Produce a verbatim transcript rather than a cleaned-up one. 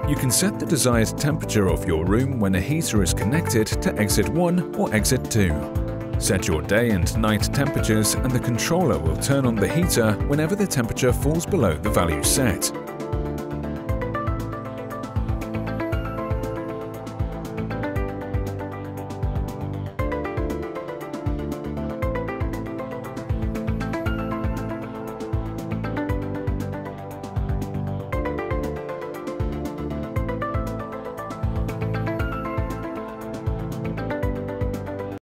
You can set the desired temperature of your room when a heater is connected to exit one or exit two. Set your day and night temperatures and the controller will turn on the heater whenever the temperature falls below the value set.